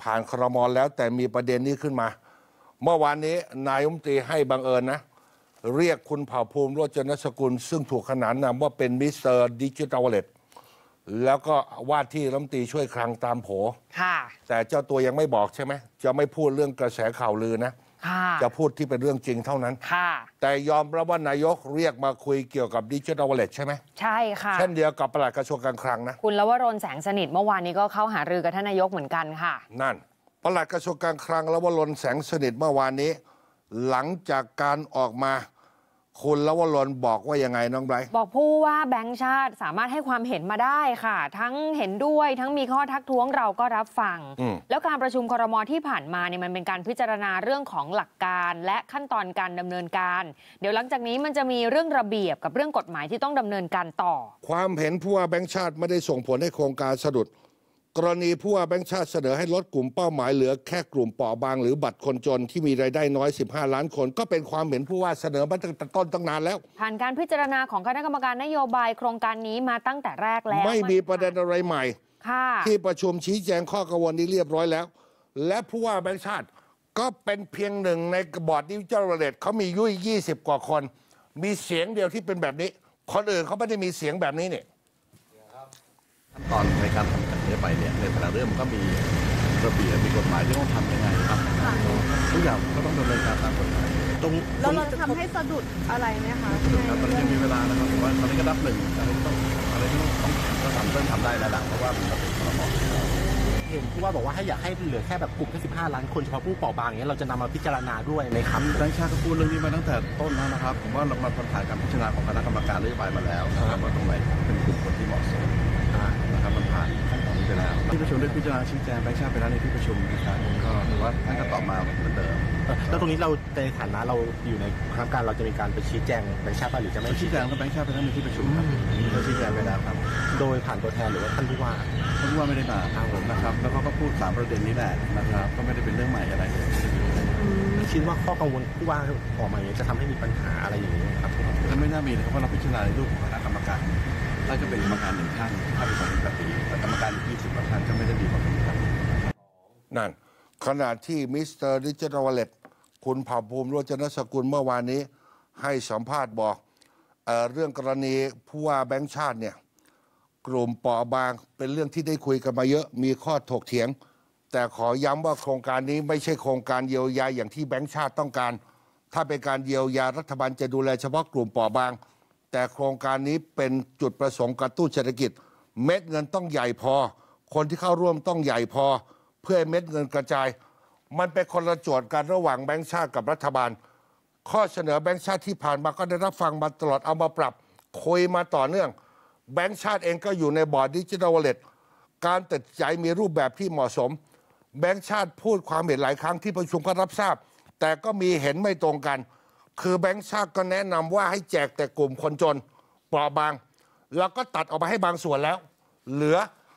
ผ่านครม.แล้วแต่มีประเด็นนี้ขึ้นมาเมื่อวานนี้นายรัฐมนตรีให้บังเอิญนะเรียกคุณเผ่าภูมิโรจนสกุลซึ่งถูกขนานนามว่าเป็นมิสเตอร์ดิจิทัลวอลเล็ตแล้วก็ว่าที่รัฐมนตรีช่วยคลังตามโผแต่เจ้าตัวยังไม่บอกใช่ไหมจะไม่พูดเรื่องกระแสข่าวลือนะจะพูดที่เป็นเรื่องจริงเท่านั้นแต่ยอมรับว่านายกเรียกมาคุยเกี่ยวกับดิจิทัลวอลเล็ตใช่ไหมใช่ค่ะเช่นเดียวกับปลัดกระทรวงการคลังนะคุณลวรน แสงสนิทเมื่อวานนี้ก็เข้าหารือกับท่านนายกเหมือนกันค่ะนั่นปลัดกระทรวงการคลังลวรน แสงสนิทเมื่อวานนี้หลังจากการออกมาคุณลวรนบอกว่ายังไงน้องไบรท์บอกผู้ว่าแบงก์ชาติสามารถให้ความเห็นมาได้ค่ะทั้งเห็นด้วยทั้งมีข้อทักท้วงเราก็รับฟังแล้วการประชุมครม.ที่ผ่านมาเนี่ยมันเป็นการพิจารณาเรื่องของหลักการและขั้นตอนการดำเนินการเดี๋ยวหลังจากนี้มันจะมีเรื่องระเบียบกับเรื่องกฎหมายที่ต้องดำเนินการต่อความเห็นผู้ว่าแบงก์ชาติไม่ได้ส่งผลให้โครงการสะดุดกรณีผู้ว่าแบงก์ชาติเสนอให้ลดกลุ่มเป้าหมายเหลือแค่กลุ่มเปราะบางหรือบัตรคนจนที่มีรายได้น้อย15 ล้านคนก็เป็นความเห็นผู้ว่าเสนอมาตั้งแต่ต้นตั้งนานแล้วผ่านการพิจารณาของคณะกรรมการนโยบายโครงการนี้มาตั้งแต่แรกแล้วไม่มีประเด็นอะไรใหม่ที่ประชุมชี้แจงข้อกังวลนี้เรียบร้อยแล้วและผู้ว่าแบงก์ชาติก็เป็นเพียงหนึ่งในบอร์ดดิจิทัลวอลเล็ตเขามี20 กว่าคนมีเสียงเดียวที่เป็นแบบนี้คนอื่นเขาไม่ได้มีเสียงแบบนี้เนี่ยขั้นตอนในการทำแบบนี้ไปเนี่ยในแต่ละเรื่องมันก็มีระเบียบมีกฎหมายที่ต้องทำยังไงครับทุกอย่างก็ต้องดำเนินการตามกฎหมายเราทำให้สะดุดอะไรไหมคะครับตอนนี้ยังมีเวลานะครับผมว่าตอนนี้ก็นับหนึ่งอะไรที่ต้องทำเริ่มทำได้แล้วหลังเพราะว่ามันเป็นครม. เห็นผู้ว่าบอกว่าให้อยากให้เหลือแค่แบบกลุ่มแค่15 ล้านคนเฉพาะผู้เปราะบางอย่างนี้เราจะนำมาพิจารณาด้วยในคำแบงค์ชาติก็พูดเรื่องนี้มาตั้งแต่ต้นแล้วนะครับผมว่ามันผ่านการพิจารณาของคณะกรรมการนโยบายมาแล้วนะครับว่าตรงไหนเป็นกลุ่มคนที่เหมาะสมนะครับมันผ่านขั้นตอนนี้ไปแล้วที่ประชุมได้พิจารณาชี้แจงแบงค์ชาติไปแล้วในที่ประชุมนะครับก็ถือว่าท่านก็ตอบมาเหมือนเดิมแล้วตรงนี้เราในฐานะเราอยู่ในคณะกรรมการเราจะมีการไปชี้แจงแบงค์ชาติหรือจะไม่ชี้แจงก็แบงค์ชาติไปแล้วในที่ประชุมครับเราชี้แจงไปแล้วครับโดยผ่านตัวแทนหรือว่าท่านผู้ว่าไม่ได้มานะครับแล้วเขาก็พูด3 ประเด็นนี้แหละนะครับก็ไม่ได้เป็นเรื่องใหม่อะไรเลยคิดว่าข้อกังวลผู้ว่าออกมาอย่างนี้จะทำให้มีปัญหาอะไรอย่างนี้ครับมันไม่น่ามีนะครับเพราะเราพิจารณาในรูปของคณะกรรมการถ้าจะเป็นกรรมการ1 ท่านถ้าเป็น2 ปีแต่กรรมการ20 ท่านก็ไม่ได้ดีกว่าครับนั่นขณะที่มิสเตอร์ดิจิทัลวอลเล็ตคุณเผ่าภูมิโรจนสกุลเมื่อวานนี้ให้สัมภาษณ์บอกเรื่องกรณีผู้ว่าแบงก์ชาติเนี่ยกลุ่มเปราะบางเป็นเรื่องที่ได้คุยกันมาเยอะมีข้อถกเถียงแต่ขอย้ำว่าโครงการนี้ไม่ใช่โครงการเยียวยาอย่างที่แบงก์ชาติต้องการถ้าเป็นการเยียวยารัฐบาลจะดูแลเฉพาะกลุ่มเปราะบางแต่โครงการนี้เป็นจุดประสงค์กระตุ้นเศรษฐกิจเม็ดเงินต้องใหญ่พอคนที่เข้าร่วมต้องใหญ่พอเพื่อให้เม็ดเงินกระจายมันเป็นคนละโจทย์กันระหว่างแบงก์ชาติกับรัฐบาลข้อเสนอแบงก์ชาติที่ผ่านมาก็ได้รับฟังมาตลอดเอามาปรับคุยมาต่อเนื่องแบงก์ชาติเองก็อยู่ในบอร์ดดิจิทัลวอลเล็ตการตัดใจมีรูปแบบที่เหมาะสมแบงก์ชาติพูดความเห็นหลายครั้งที่ประชุมก็รับทราบแต่ก็มีเห็นไม่ตรงกันคือแบงก์ชาติก็แนะนำว่าให้แจกแต่กลุ่มคนจนเปราะบางแล้วก็ตัดออกมาให้บางส่วนแล้วเหลือ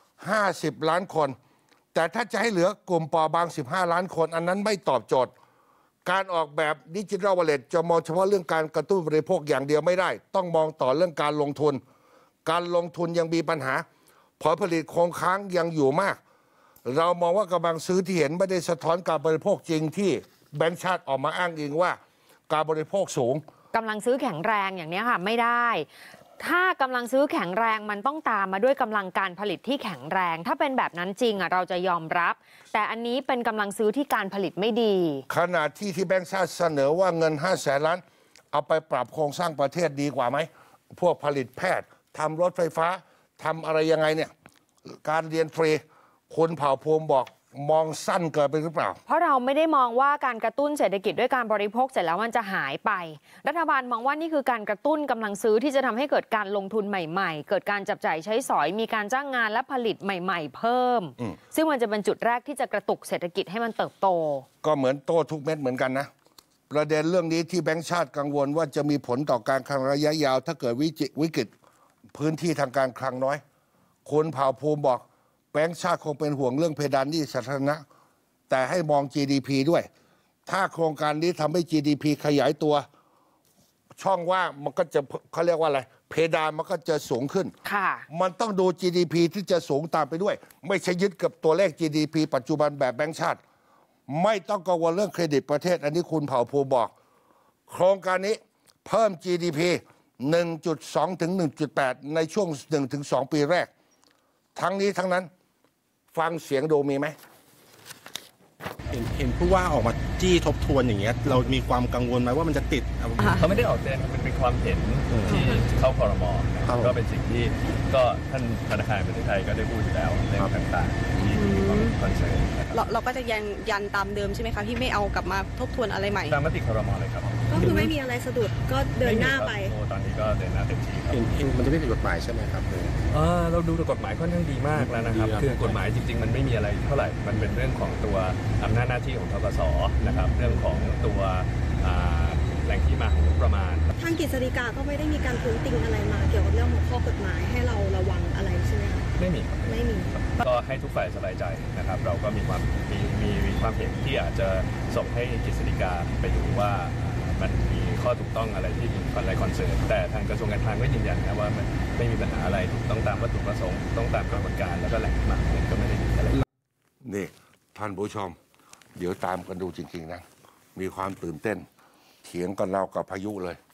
50 ล้านคนแต่ถ้าจะให้เหลือกลุ่มเปราะบาง15 ล้านคนอันนั้นไม่ตอบโจทย์การออกแบบดิจิทัลวอลเล็ตจะมองเฉพาะเรื่องการกระตุ้นบริโภคอย่างเดียวไม่ได้ต้องมองต่อเรื่องการลงทุนยังมีปัญหาผลผลิตคงค้างยังอยู่มากเรามองว่ากำลังซื้อที่เห็นไม่ได้สะท้อนการบริโภคจริงที่แบงก์ชาติออกมาอ้างอิงว่าการบริโภคสูงกำลังซื้อแข็งแรงอย่างนี้ค่ะไม่ได้ถ้ากำลังซื้อแข็งแรงมันต้องตามมาด้วยกำลังการผลิตที่แข็งแรงถ้าเป็นแบบนั้นจริงเราจะยอมรับแต่อันนี้เป็นกำลังซื้อที่การผลิตไม่ดีขณะที่แบงก์ชาติเสนอว่าเงิน500,000 ล้านเอาไปปรับโครงสร้างประเทศดีกว่าไหมพวกผลิตแพทย์ทำรถไฟฟ้าทำอะไรยังไงเนี่ยการเรียนฟรีคุณเผ่าภูมิบอกมองสั้นเกินไปหรือเปล่าเพราะเราไม่ได้มองว่าการกระตุ้นเศรษฐกิจด้วยการบริโภคเสร็จแล้วมันจะหายไปรัฐบาลมองว่านี่คือการกระตุ้นกำลังซื้อที่จะทำให้เกิดการลงทุนใหม่ๆเกิดการจับจ่ายใช้สอยมีการจ้างงานและผลิตใหม่ๆเพิ่มซึ่งมันจะเป็นจุดแรกที่จะกระตุกเศรษฐกิจให้มันเติบโตก็เหมือนโตทุกเม็ดเหมือนกันนะประเด็นเรื่องนี้ที่แบงก์ชาติกังวลว่าจะมีผลต่อการคลังระยะยาวถ้าเกิดวิกฤตพื้นที่ทางการคลังน้อยคุณเผ่าภูมิบอกแบงก์ชาติคงเป็นห่วงเรื่องเพดานหนี้สาธารณะแต่ให้มอง GDP ด้วยถ้าโครงการนี้ทำให้ GDP ขยายตัวช่องว่างมันก็จะเขาเรียกว่าอะไรเพดานมันก็จะสูงขึ้นค่ะมันต้องดู GDP ที่จะสูงตามไปด้วย ไม่ใช่ยึดกับตัวเลข GDP ปัจจุบันแบบแบงก์ชาติ ไม่ต้องกังวลเรื่องเครดิตประเทศ อันนี้คุณเผ่าภูมิบอก โครงการนี้เพิ่ม GDP 1.2 ถึง 1.8 ในช่วง 1-2 ปีแรก ทั้งนี้ทั้งนั้นฟังเสียงดูมีไหมเห็นผู้ว่าออกมาจี้ทบทวนอย่างเงี้ยเรามีความกังวลไหมว่ามันจะติดเขาไม่ได้ออกเตือนมันเป็นความเห็นที่เข้าครม.นะครับก็เป็นสิ่งที่ก็ท่านธนาคารแห่งประเทศไทยก็ได้พูดอยู่แล้วในต่างๆที่มีความคอนเซิร์นนะครับเราก็จะยันตามเดิมใช่ไหมคะที่ไม่เอากลับมาทบทวนอะไรใหม่ตามมติครม.เลยครับก็คือไม่มีอะไรสะดุดก็เดินหน้าไปโอ้ตอนนี้ก็เดินหน้าเต็มที่ครับเห็นมันจะไม่ผิดกฎหมายใช่ไหมครับเราดูกฎหมายค่อนข้างดีมากแล้วนะครับคือกฎหมายจริงๆมันไม่มีอะไรเท่าไหร่มันเป็นเรื่องของตัวอำนาจหน้าที่ของธกส.นะครับเรื่องของตัวแหล่งที่มาของงบประมาณทางกฤษฎีกาก็ไม่ได้มีการท้วงติงอะไรมาเกี่ยวกับเรื่องของข้อกฎหมายให้เราระวังอะไรใช่ไหมคะไม่มีครับไม่มีก็ให้ทุกฝ่ายสบายใจนะครับเราก็มีความเห็นที่อาจจะส่งให้กฤษฎีกาไปดูว่ามันมีข้อถูกต้องอะไรที่มีอะไรคอนเซิร์นแต่ทางกระทรวงการคลังก็ยืนยันนะว่ามันไม่มีปัญหาอะไรถูกต้องตามวัตถุประสงค์ต้องตามกระบวนการแล้วก็แหล่งที่มาก็ไม่ได้มีอะไรนี่ท่านผู้ชม เดี๋ยวตามกันดูจริงๆนะ มีความตื่นเต้น เถียงกันเรากับพายุเลย